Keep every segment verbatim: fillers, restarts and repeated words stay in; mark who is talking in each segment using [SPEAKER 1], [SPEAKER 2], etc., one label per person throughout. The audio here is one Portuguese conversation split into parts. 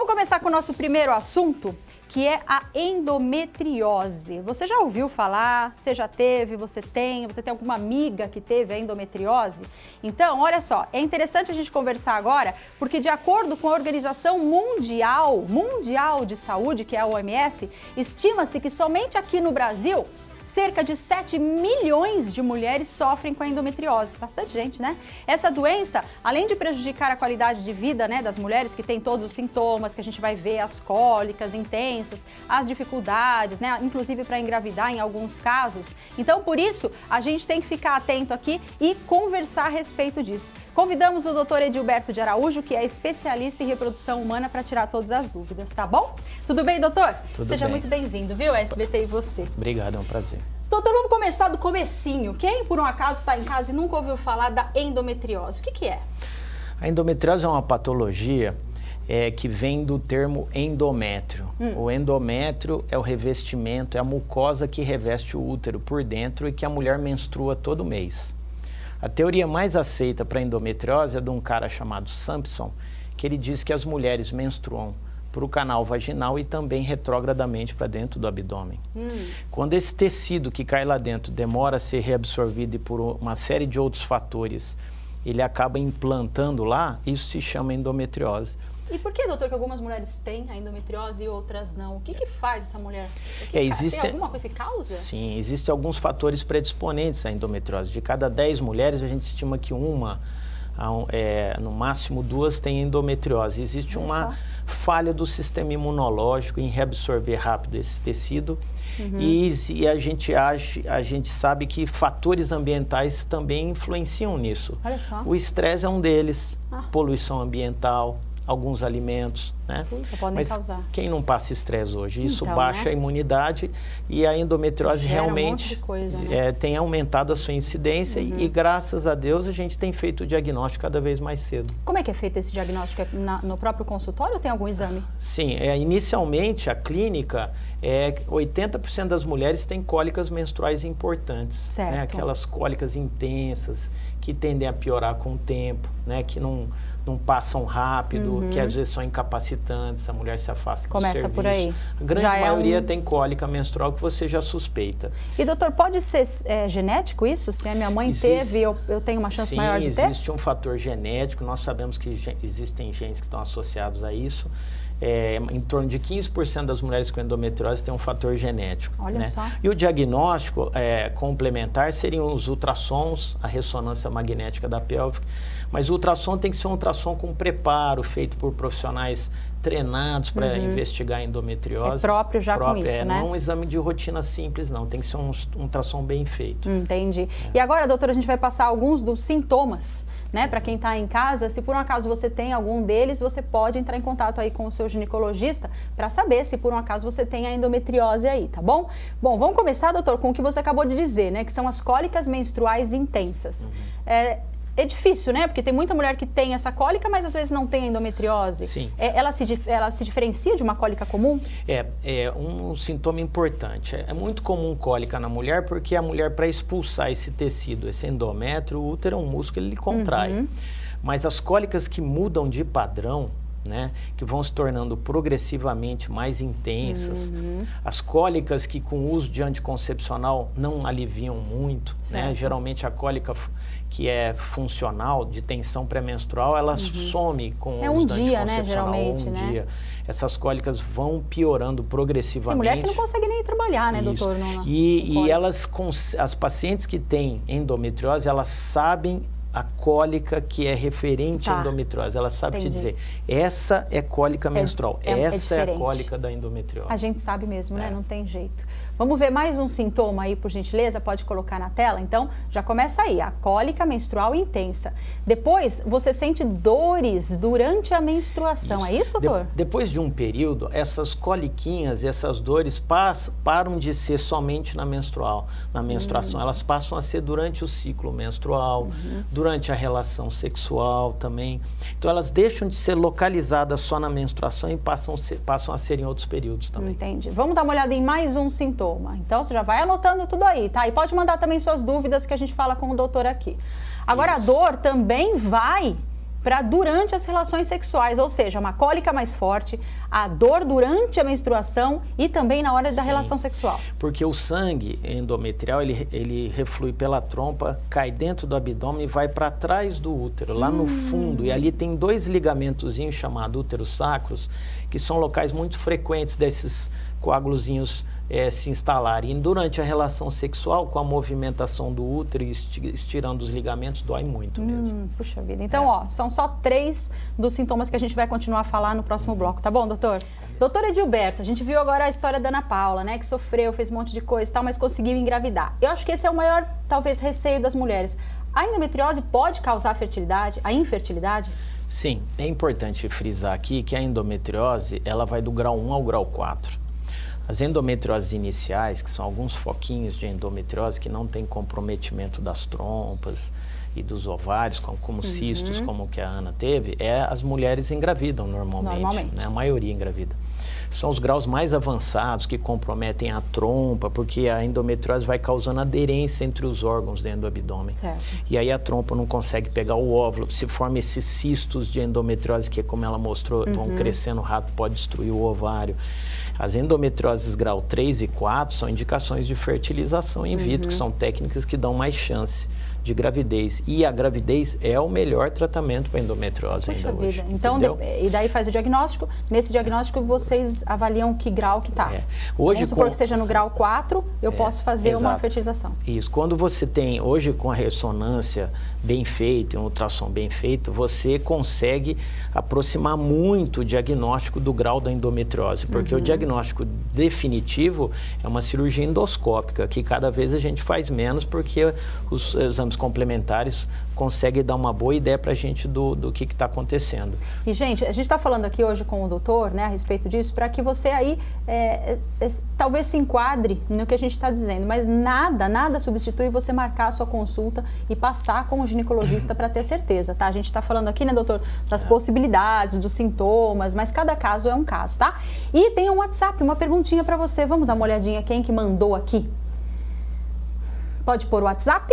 [SPEAKER 1] Vamos começar com o nosso primeiro assunto, que é a endometriose. Você já ouviu falar? Você já teve? Você tem? Você tem alguma amiga que teve a endometriose? Então, olha só, é interessante a gente conversar agora, porque de acordo com a Organização Mundial, Mundial de Saúde, que é a O M S, estima-se que somente aqui no Brasil, cerca de sete milhões de mulheres sofrem com a endometriose. Bastante gente, né? Essa doença, além de prejudicar a qualidade de vida, né, das mulheres que têm todos os sintomas, que a gente vai ver, as cólicas intensas, as dificuldades, né, inclusive para engravidar em alguns casos. Então, por isso, a gente tem que ficar atento aqui e conversar a respeito disso. Convidamos o doutor Edilberto de Araújo, que é especialista em reprodução humana, para tirar todas as dúvidas, tá bom? Tudo bem, doutor?
[SPEAKER 2] Tudo
[SPEAKER 1] Seja
[SPEAKER 2] bem.
[SPEAKER 1] muito bem-vindo, viu? S B T e você.
[SPEAKER 2] Obrigado, é um prazer.
[SPEAKER 1] Doutor, vamos começar do comecinho. Quem, por um acaso, está em casa e nunca ouviu falar da endometriose? O que que é?
[SPEAKER 2] A endometriose é uma patologia é, que vem do termo endométrio. Hum. O endométrio é o revestimento, é a mucosa que reveste o útero por dentro e que a mulher menstrua todo mês. A teoria mais aceita para endometriose é de um cara chamado Sampson, que ele diz que as mulheres menstruam para o canal vaginal e também retrogradamente para dentro do abdômen. Hum. Quando esse tecido que cai lá dentro demora a ser reabsorvido e por uma série de outros fatores, ele acaba implantando lá, isso se chama endometriose.
[SPEAKER 1] E por que, doutor, que algumas mulheres têm a endometriose e outras não? O que que faz essa mulher? O que
[SPEAKER 2] é, existe,
[SPEAKER 1] tem alguma coisa que causa?
[SPEAKER 2] Sim, existem alguns fatores predisponentes à endometriose. De cada dez mulheres, a gente estima que uma, é, no máximo duas, têm endometriose. Existe
[SPEAKER 1] Olha
[SPEAKER 2] uma...
[SPEAKER 1] só.
[SPEAKER 2] falha do sistema imunológico em reabsorver rápido esse tecido. Uhum. e, e a, gente age, a gente sabe que fatores ambientais também influenciam nisso.
[SPEAKER 1] Olha só.
[SPEAKER 2] O estresse é um deles,
[SPEAKER 1] ah.
[SPEAKER 2] poluição ambiental, alguns alimentos, né?
[SPEAKER 1] Puxa, podem
[SPEAKER 2] Mas
[SPEAKER 1] causar.
[SPEAKER 2] Quem não passa estresse hoje? Isso
[SPEAKER 1] então,
[SPEAKER 2] baixa
[SPEAKER 1] né?
[SPEAKER 2] a imunidade e a endometriose
[SPEAKER 1] Gera
[SPEAKER 2] realmente
[SPEAKER 1] um monte de coisa, né?
[SPEAKER 2] é, tem aumentado a sua incidência uhum. e, graças a Deus, a gente tem feito o diagnóstico cada vez mais cedo.
[SPEAKER 1] Como é que é feito esse diagnóstico? É na, no próprio consultório ou tem algum exame?
[SPEAKER 2] Sim, é, inicialmente a clínica, é, oitenta por cento das mulheres têm cólicas menstruais importantes.
[SPEAKER 1] Certo.
[SPEAKER 2] Né? Aquelas cólicas intensas que tendem a piorar com o tempo, né? Que não... não passam rápido, uhum. que às vezes são incapacitantes, a mulher se afasta
[SPEAKER 1] Começa
[SPEAKER 2] do serviço.
[SPEAKER 1] por aí.
[SPEAKER 2] A grande
[SPEAKER 1] já
[SPEAKER 2] maioria
[SPEAKER 1] é um...
[SPEAKER 2] tem cólica menstrual que você já suspeita.
[SPEAKER 1] E doutor, pode ser é, genético isso? Se a minha mãe existe... teve, eu, eu tenho uma chance
[SPEAKER 2] Sim,
[SPEAKER 1] maior de ter?
[SPEAKER 2] Sim, existe um fator genético, nós sabemos que existem genes que estão associados a isso. É, em torno de quinze por cento das mulheres com endometriose têm um fator genético.
[SPEAKER 1] Olha
[SPEAKER 2] né?
[SPEAKER 1] só.
[SPEAKER 2] E o diagnóstico é, complementar seriam os ultrassons, a ressonância magnética da pelve, mas o ultrassom tem que ser um ultrassom com preparo, feito por profissionais treinados para uhum. investigar a endometriose.
[SPEAKER 1] É próprio já
[SPEAKER 2] próprio,
[SPEAKER 1] com isso,
[SPEAKER 2] é,
[SPEAKER 1] né?
[SPEAKER 2] Não é um exame de rotina simples, não. Tem que ser um, um ultrassom bem feito.
[SPEAKER 1] Entendi.
[SPEAKER 2] É.
[SPEAKER 1] E agora, doutora, a gente vai passar alguns dos sintomas, né? Para quem está em casa, se por um acaso você tem algum deles, você pode entrar em contato aí com o seu ginecologista para saber se por um acaso você tem a endometriose aí, tá bom? Bom, vamos começar, doutor, com o que você acabou de dizer, né? Que são as cólicas menstruais intensas. Uhum. É, É difícil, né? Porque tem muita mulher que tem essa cólica, mas às vezes não tem endometriose.
[SPEAKER 2] Sim.
[SPEAKER 1] É, ela, se, ela se diferencia de uma cólica comum?
[SPEAKER 2] É, é um sintoma importante. É muito comum cólica na mulher, porque a mulher, para expulsar esse tecido, esse endométrio, o útero é um músculo, ele contrai. Uhum. Mas as cólicas que mudam de padrão, né, que vão se tornando progressivamente mais intensas, uhum. as cólicas que com o uso de anticoncepcional não aliviam muito, né, geralmente a cólica que é funcional, de tensão pré-menstrual, ela uhum. some com
[SPEAKER 1] é
[SPEAKER 2] o
[SPEAKER 1] um
[SPEAKER 2] uso
[SPEAKER 1] dia,
[SPEAKER 2] anticoncepcional,
[SPEAKER 1] né, geralmente,
[SPEAKER 2] um
[SPEAKER 1] né?
[SPEAKER 2] dia. Essas cólicas vão piorando progressivamente.
[SPEAKER 1] Tem mulher que não consegue nem trabalhar, né,
[SPEAKER 2] Isso.
[SPEAKER 1] doutor? Não,
[SPEAKER 2] e e elas, as pacientes que têm endometriose, elas sabem a cólica que é referente
[SPEAKER 1] tá.
[SPEAKER 2] à endometriose. Ela sabe
[SPEAKER 1] Entendi.
[SPEAKER 2] te dizer, essa é cólica menstrual,
[SPEAKER 1] é,
[SPEAKER 2] essa
[SPEAKER 1] é,
[SPEAKER 2] é a cólica da endometriose.
[SPEAKER 1] A gente sabe mesmo,
[SPEAKER 2] é.
[SPEAKER 1] né? Não tem jeito. Vamos ver mais um sintoma aí, por gentileza? Pode colocar na tela? Então, já começa aí, a cólica menstrual intensa. Depois, você sente dores durante a menstruação, isso. É isso, doutor?
[SPEAKER 2] De, depois de um período, essas coliquinhas e essas dores passam, param de ser somente na menstrual, na menstruação. Hum. Elas passam a ser durante o ciclo menstrual, uhum. durante a relação sexual também. Então, elas deixam de ser localizadas só na menstruação e passam, ser, passam a ser em outros períodos também.
[SPEAKER 1] Entendi. Vamos dar uma olhada em mais um sintoma. Então, você já vai anotando tudo aí, tá? E pode mandar também suas dúvidas que a gente fala com o doutor aqui. Agora, Isso. a dor também vai para durante as relações sexuais, ou seja, uma cólica mais forte, a dor durante a menstruação e também na hora da
[SPEAKER 2] Sim,
[SPEAKER 1] relação sexual.
[SPEAKER 2] Porque o sangue endometrial, ele, ele reflui pela trompa, cai dentro do abdômen e vai para trás do útero, lá hum. no fundo. E ali tem dois ligamentozinhos chamados úteros sacros, que são locais muito frequentes desses coágulozinhos É, se instalarem. E durante a relação sexual, com a movimentação do útero e estirando os ligamentos, dói muito
[SPEAKER 1] hum,
[SPEAKER 2] mesmo.
[SPEAKER 1] Puxa vida. Então,
[SPEAKER 2] é.
[SPEAKER 1] ó, são só três dos sintomas que a gente vai continuar a falar no próximo bloco, tá bom, doutor? Doutor Edilberto, a gente viu agora a história da Ana Paula, né, que sofreu, fez um monte de coisa e tal, mas conseguiu engravidar. Eu acho que esse é o maior, talvez, receio das mulheres. A endometriose pode causar fertilidade, a infertilidade?
[SPEAKER 2] Sim, é importante frisar aqui que a endometriose, ela vai do grau um ao grau quatro. As endometrioses iniciais, que são alguns foquinhos de endometriose que não tem comprometimento das trompas e dos ovários, como, como uhum. cistos, como que a Ana teve, é as mulheres engravidam normalmente,
[SPEAKER 1] normalmente.
[SPEAKER 2] Né? A maioria engravida. São os graus mais avançados que comprometem a trompa, porque a endometriose vai causando aderência entre os órgãos dentro do abdômen.
[SPEAKER 1] Certo.
[SPEAKER 2] E aí a trompa não consegue pegar o óvulo, se forma esses cistos de endometriose que, como ela mostrou, uhum. vão crescendo rápido, pode destruir o ovário. As endometrioses grau três e quatro são indicações de fertilização in vitro, uhum. que são técnicas que dão mais chance de gravidez. E a gravidez é o melhor tratamento para endometriose
[SPEAKER 1] Puxa
[SPEAKER 2] ainda
[SPEAKER 1] vida.
[SPEAKER 2] hoje.
[SPEAKER 1] Então, de, e daí faz o diagnóstico. Nesse diagnóstico, vocês avaliam que grau que está.
[SPEAKER 2] É. Hoje,
[SPEAKER 1] Vamos supor
[SPEAKER 2] com...
[SPEAKER 1] que seja no grau quatro, eu é, posso fazer exato. uma fertilização.
[SPEAKER 2] Isso. Quando você tem, hoje com a ressonância bem feita, um ultrassom bem feito, você consegue aproximar muito o diagnóstico do grau da endometriose, porque uhum. o diagnóstico definitivo é uma cirurgia endoscópica, que cada vez a gente faz menos, porque os exames complementares conseguem dar uma boa ideia para a gente do, do que está acontecendo.
[SPEAKER 1] E, gente, a gente está falando aqui hoje com o doutor, né, a respeito disso, para que você aí é, é, talvez se enquadre no que a gente está dizendo, mas nada, nada substitui você marcar a sua consulta e passar com o ginecologista para ter certeza, tá? A gente está falando aqui, né, doutor, das é. possibilidades, dos sintomas, mas cada caso é um caso, tá? E tem um WhatsApp, uma perguntinha para você, vamos dar uma olhadinha quem que mandou aqui? Pode pôr o WhatsApp?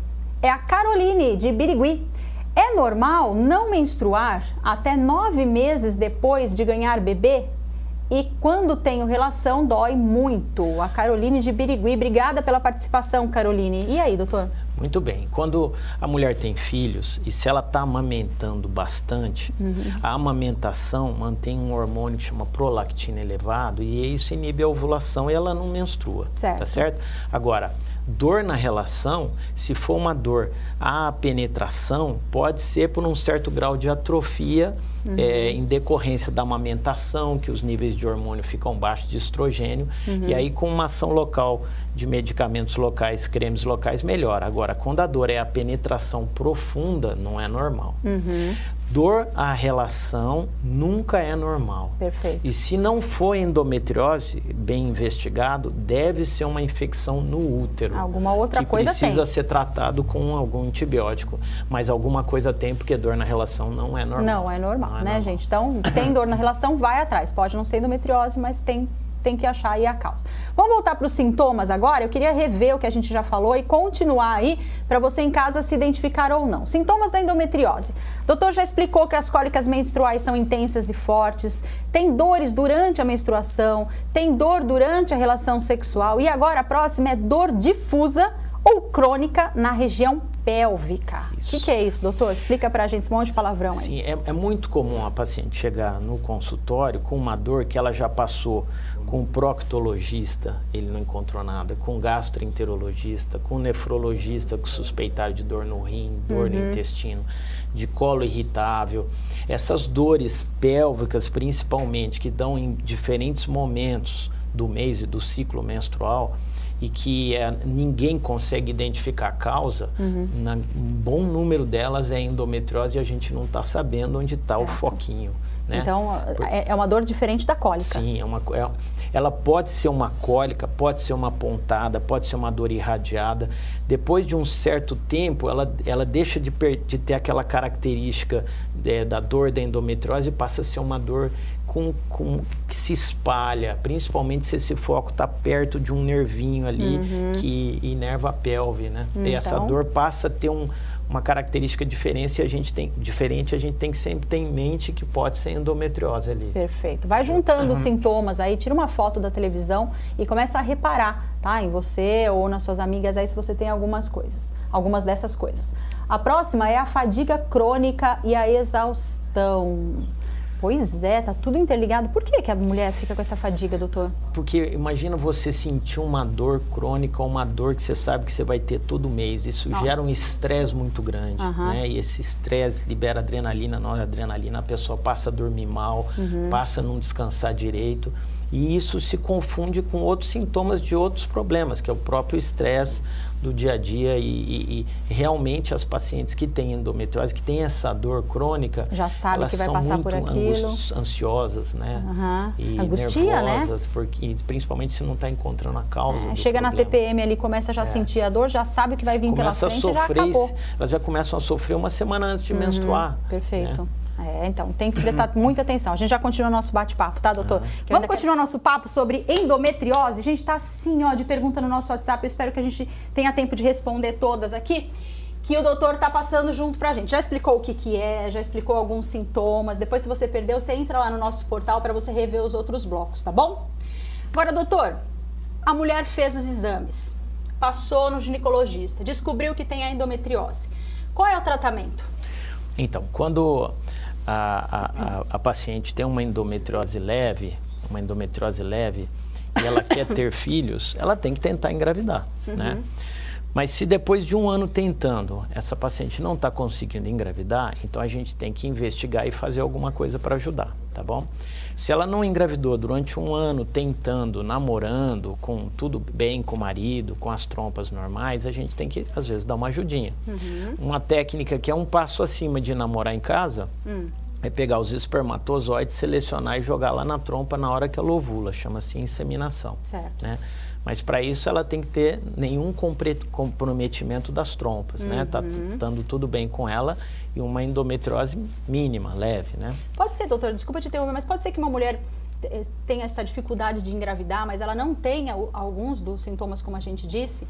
[SPEAKER 1] É a Caroline, de Birigui. É normal não menstruar até nove meses depois de ganhar bebê? E quando tenho relação, dói muito. A Caroline de Birigui. Obrigada pela participação, Caroline. E aí, doutor?
[SPEAKER 2] Muito bem. Quando a mulher tem filhos e se ela está amamentando bastante, uhum. a amamentação mantém um hormônio que chama prolactina elevado e isso inibe a ovulação e ela não menstrua.
[SPEAKER 1] Certo.
[SPEAKER 2] Tá certo? Agora, dor na relação, se for uma dor à penetração, pode ser por um certo grau de atrofia uhum. é, em decorrência da amamentação, que os níveis de hormônio ficam baixos de estrogênio, uhum. e aí com uma ação local de medicamentos locais, cremes locais, melhora. Agora, quando a dor é a penetração profunda, não é normal. Uhum. Dor à relação nunca é normal.
[SPEAKER 1] Perfeito.
[SPEAKER 2] E se não for endometriose, bem investigado, deve ser uma infecção no útero.
[SPEAKER 1] Alguma outra coisa tem.
[SPEAKER 2] Que precisa ser tratado com algum antibiótico. Mas alguma coisa tem, porque dor na relação não é normal.
[SPEAKER 1] Não é normal,
[SPEAKER 2] não é
[SPEAKER 1] né,
[SPEAKER 2] normal.
[SPEAKER 1] gente? Então, tem dor na relação, vai atrás. Pode não ser endometriose, mas tem... tem que achar aí a causa. Vamos voltar para os sintomas agora? Eu queria rever o que a gente já falou e continuar aí para você em casa se identificar ou não. Sintomas da endometriose. O doutor já explicou que as cólicas menstruais são intensas e fortes, tem dores durante a menstruação, tem dor durante a relação sexual e agora a próxima é dor difusa ou crônica na região pélvica. O que, que é isso, doutor? Explica pra gente esse monte de palavrão aí.
[SPEAKER 2] Sim, é, é muito comum a paciente chegar no consultório com uma dor que ela já passou com o proctologista, ele não encontrou nada, com o gastroenterologista, com o nefrologista que suspeitaram de dor no rim, dor uhum. no intestino, de colo irritável. Essas dores pélvicas, principalmente, que dão em diferentes momentos do mês e do ciclo menstrual, e que é, ninguém consegue identificar a causa, uhum. na, um bom número delas é endometriose e a gente não está sabendo onde está o foquinho. Né?
[SPEAKER 1] Então, Por... é uma dor diferente da cólica.
[SPEAKER 2] Sim, é uma, é, ela pode ser uma cólica, pode ser uma pontada, pode ser uma dor irradiada. Depois de um certo tempo, ela, ela deixa de, per, de ter aquela característica é, da dor da endometriose e passa a ser uma dor com, com, que se espalha, principalmente se esse foco está perto de um nervinho ali uhum. que inerva a pelve, né?
[SPEAKER 1] Então...
[SPEAKER 2] E essa dor passa a ter um, uma característica diferente, a gente tem, diferente, a gente tem que sempre ter em mente que pode ser endometriose ali.
[SPEAKER 1] Perfeito. Vai juntando os sintomas aí, tira uma foto da televisão e começa a reparar, tá? Em você ou nas suas amigas aí se você tem algumas coisas, algumas dessas coisas. A próxima é a fadiga crônica e a exaustão. Pois é, tá tudo interligado. Por que que a mulher fica com essa fadiga, doutor?
[SPEAKER 2] Porque imagina você sentir uma dor crônica, uma dor que você sabe que você vai ter todo mês. Isso Nossa. gera um estresse muito grande, uhum. né? E esse estresse libera adrenalina, noradrenalina, a pessoa passa a dormir mal, uhum. passa a não descansar direito. E isso se confunde com outros sintomas de outros problemas, que é o próprio estresse do dia a dia e, e, e realmente as pacientes que têm endometriose, que têm essa dor crônica,
[SPEAKER 1] já sabe que vai passar por aquilo,
[SPEAKER 2] angusti ansiosas, né?
[SPEAKER 1] Uhum.
[SPEAKER 2] E
[SPEAKER 1] Angustia,
[SPEAKER 2] nervosas,
[SPEAKER 1] né?
[SPEAKER 2] porque principalmente se não está encontrando a causa.
[SPEAKER 1] É,
[SPEAKER 2] do
[SPEAKER 1] chega
[SPEAKER 2] problema.
[SPEAKER 1] na T P M ali, começa já a é. sentir a dor, já sabe que vai vir
[SPEAKER 2] começa
[SPEAKER 1] pela frente
[SPEAKER 2] a sofrer,
[SPEAKER 1] e já acabou.
[SPEAKER 2] Elas já começam a sofrer uma semana antes de uhum. menstruar.
[SPEAKER 1] Perfeito.
[SPEAKER 2] Né?
[SPEAKER 1] É, então, tem que prestar muita atenção. A gente já continua nosso bate-papo, tá, doutor?
[SPEAKER 2] Uhum.
[SPEAKER 1] Vamos continuar nosso papo sobre endometriose. A gente tá assim, ó, de pergunta no nosso WhatsApp. Eu espero que a gente tenha tempo de responder todas aqui, que o doutor tá passando junto pra gente. Já explicou o que que é, já explicou alguns sintomas. Depois, se você perdeu, você entra lá no nosso portal para você rever os outros blocos, tá bom? Agora, doutor, a mulher fez os exames, passou no ginecologista, descobriu que tem a endometriose. Qual é o tratamento?
[SPEAKER 2] Então, quando A, a, a, a paciente tem uma endometriose leve, uma endometriose leve, e ela quer ter filhos, ela tem que tentar engravidar, uhum. né? Mas se depois de um ano tentando, essa paciente não está conseguindo engravidar, então a gente tem que investigar e fazer alguma coisa para ajudar, tá bom? Se ela não engravidou durante um ano tentando, namorando, com tudo bem com o marido, com as trompas normais, a gente tem que, às vezes, dar uma ajudinha. Uhum. Uma técnica que é um passo acima de namorar em casa, hum. é pegar os espermatozoides, selecionar e jogar lá na trompa na hora que ela ovula, chama-se inseminação.
[SPEAKER 1] Certo. Né?
[SPEAKER 2] Mas para isso ela tem que ter nenhum comprometimento das trompas, uhum. né? Tá dando tudo bem com ela e uma endometriose mínima, leve, né?
[SPEAKER 1] Pode ser, doutor, desculpa te interromper, mas pode ser que uma mulher tenha essa dificuldade de engravidar, mas ela não tenha alguns dos sintomas, como a gente disse,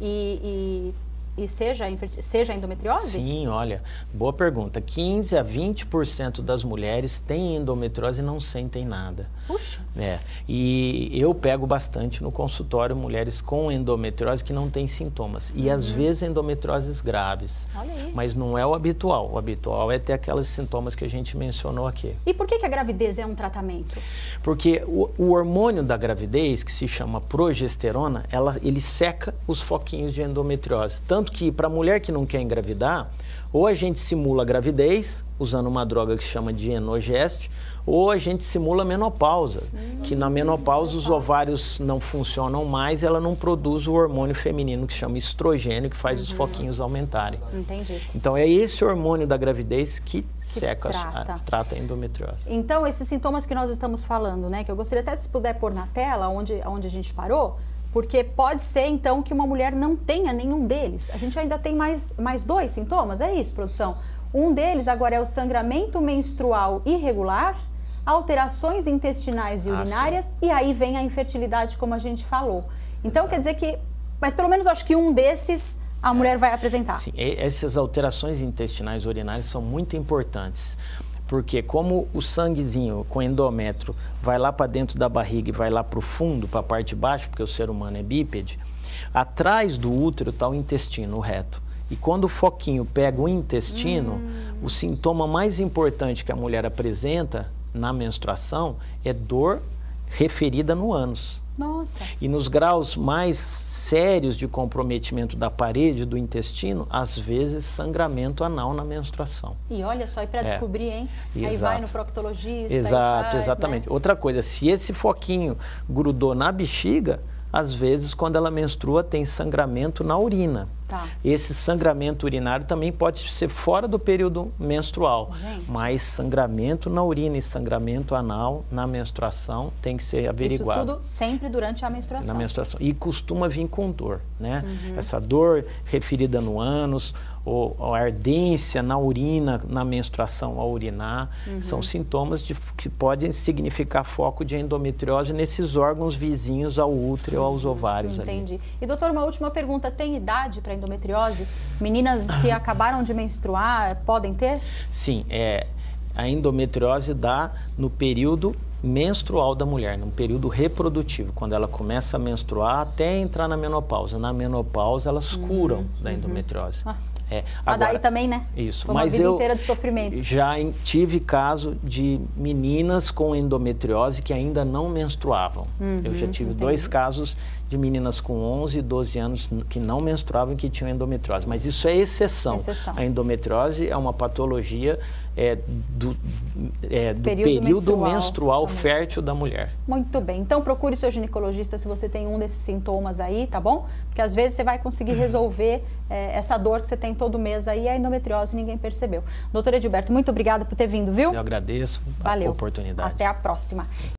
[SPEAKER 1] e... e... E seja, seja endometriose?
[SPEAKER 2] Sim, olha, boa pergunta. quinze a vinte por cento das mulheres têm endometriose e não sentem nada.
[SPEAKER 1] Puxa.
[SPEAKER 2] É, e eu pego bastante no consultório mulheres com endometriose que não têm sintomas. E uhum. às vezes endometrioses graves.
[SPEAKER 1] Olha aí.
[SPEAKER 2] Mas não é o habitual. O habitual é ter aqueles sintomas que a gente mencionou aqui.
[SPEAKER 1] E por que que a gravidez é um tratamento?
[SPEAKER 2] Porque o, o hormônio da gravidez, que se chama progesterona, ela, ele seca os foquinhos de endometriose. Tanto que para a mulher que não quer engravidar, ou a gente simula a gravidez, usando uma droga que se chama de Enogeste, ou a gente simula a menopausa, hum, que na menopausa os ovários não funcionam mais, ela não produz o hormônio feminino que se chama estrogênio, que faz uhum. os foquinhos aumentarem.
[SPEAKER 1] Entendi.
[SPEAKER 2] Então é esse hormônio da gravidez que, que seca,
[SPEAKER 1] trata.
[SPEAKER 2] A, trata a endometriose.
[SPEAKER 1] Então esses sintomas que nós estamos falando, né, que eu gostaria até se puder pôr na tela, onde, onde a gente parou, porque pode ser, então, que uma mulher não tenha nenhum deles. A gente ainda tem mais, mais dois sintomas, é isso, produção? Um deles agora é o sangramento menstrual irregular, alterações intestinais e urinárias, ah, e aí vem a infertilidade, como a gente falou. Então, Exato. Quer dizer que, mas pelo menos acho que um desses a é, mulher vai apresentar.
[SPEAKER 2] Sim, essas alterações intestinais e urinárias são muito importantes. Porque como o sanguezinho com endométrio vai lá para dentro da barriga e vai lá para o fundo, para a parte de baixo, porque o ser humano é bípede, atrás do útero está o intestino, o reto. E quando o foquinho pega o intestino, hum. o sintoma mais importante que a mulher apresenta na menstruação é dor referida no ânus.
[SPEAKER 1] Nossa.
[SPEAKER 2] E nos graus mais sérios de comprometimento da parede do intestino, às vezes sangramento anal na menstruação.
[SPEAKER 1] E olha só, e para é. descobrir, hein?
[SPEAKER 2] Exato.
[SPEAKER 1] Aí vai no proctologista.
[SPEAKER 2] Exato,
[SPEAKER 1] faz,
[SPEAKER 2] exatamente.
[SPEAKER 1] Né?
[SPEAKER 2] Outra coisa, se esse foquinho grudou na bexiga, às vezes quando ela menstrua tem sangramento na urina.
[SPEAKER 1] Tá.
[SPEAKER 2] Esse sangramento urinário também pode ser fora do período menstrual,
[SPEAKER 1] Gente.
[SPEAKER 2] mas sangramento na urina e sangramento anal na menstruação tem que ser averiguado.
[SPEAKER 1] Isso tudo sempre durante a menstruação.
[SPEAKER 2] Na menstruação. E costuma vir com dor, né?
[SPEAKER 1] Uhum.
[SPEAKER 2] Essa dor referida no ânus ou, ou ardência na urina, na menstruação ao urinar, uhum. são sintomas de, que podem significar foco de endometriose nesses órgãos vizinhos ao útero ou aos ovários.
[SPEAKER 1] Entendi.
[SPEAKER 2] Ali.
[SPEAKER 1] E doutor, uma última pergunta, tem idade para endometriose? Meninas que acabaram de menstruar podem ter?
[SPEAKER 2] Sim, é, a endometriose dá no período menstrual da mulher, no período reprodutivo, quando ela começa a menstruar até entrar na menopausa. Na menopausa elas uhum, curam da endometriose.
[SPEAKER 1] Uhum. Ah.
[SPEAKER 2] É,
[SPEAKER 1] agora, daí também, né?
[SPEAKER 2] Isso,
[SPEAKER 1] Foi uma
[SPEAKER 2] mas
[SPEAKER 1] vida
[SPEAKER 2] eu
[SPEAKER 1] inteira de sofrimento.
[SPEAKER 2] Já tive caso de meninas com endometriose que ainda não menstruavam. Uhum, eu já tive entendi. dois casos de meninas com onze, doze anos que não menstruavam e que tinham endometriose. Mas isso é exceção. exceção. A endometriose é uma patologia é, do, é, do período, período menstrual, menstrual fértil da mulher.
[SPEAKER 1] Muito bem. Então procure seu ginecologista se você tem um desses sintomas aí, tá bom? Porque às vezes você vai conseguir resolver é, essa dor que você tem todo mês aí, a endometriose, ninguém percebeu. Doutor Edilberto, muito obrigada por ter vindo, viu?
[SPEAKER 2] Eu agradeço
[SPEAKER 1] Valeu.
[SPEAKER 2] a oportunidade.
[SPEAKER 1] Até a próxima.